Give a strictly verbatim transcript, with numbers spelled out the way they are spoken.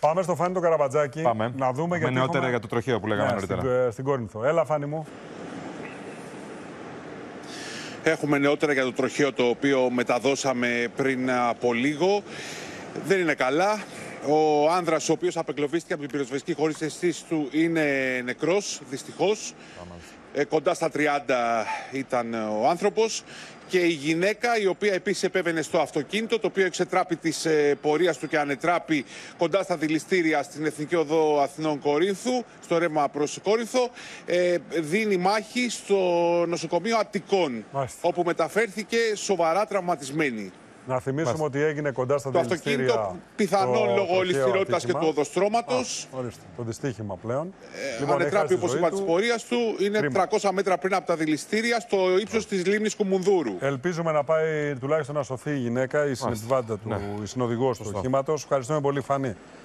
Πάμε στο Φάνη το Καραβατζάκι. Πάμε. Να δούμε γιατί. Με νεότερα έχουμε... για το τροχαίο που λέγαμε ναι, νωρίτερα. Στην, στην Κόρινθο. Έλα, Φάνη μου. Έχουμε νεότερα για το τροχαίο το οποίο μεταδώσαμε πριν από λίγο. Δεν είναι καλά. Ο άνδρας ο οποίος απεγκλωβίστηκε από την πυροσβεστική χωρίς αισθήσεις του είναι νεκρός, δυστυχώς. Ε, κοντά στα τριάντα ήταν ο άνθρωπος. Και η γυναίκα, η οποία επίσης επέβαινε στο αυτοκίνητο, το οποίο εξετράπη της ε, πορείας του και ανετράπη κοντά στα δηληστήρια στην Εθνική Οδό Αθηνών Κορίνθου, στο ρεύμα προς Κόρινθο, ε, δίνει μάχη στο νοσοκομείο Αττικών, Μάλιστα. όπου μεταφέρθηκε σοβαρά τραυματισμένη. Να θυμίσουμε Μάλιστα. ότι έγινε κοντά στα το δηληστήρια. Το αυτοκίνητο πιθανόν λόγω ληστηρότητας και του οδοστρώματος. Α, ορίστε, το δυστύχημα πλέον. Ε, λοιπόν, ανετράπη, όπως είπα, της πορείας του. Είναι Κρίμα. τριακόσια μέτρα πριν από τα δηληστήρια, στο ύψος της λίμνης Κουμουνδούρου. Ελπίζουμε να πάει τουλάχιστον να σωθεί η γυναίκα, η συνεπιβάτητα του, ναι. η συνοδηγός του οχήματος. Ευχαριστούμε πολύ, Φανή.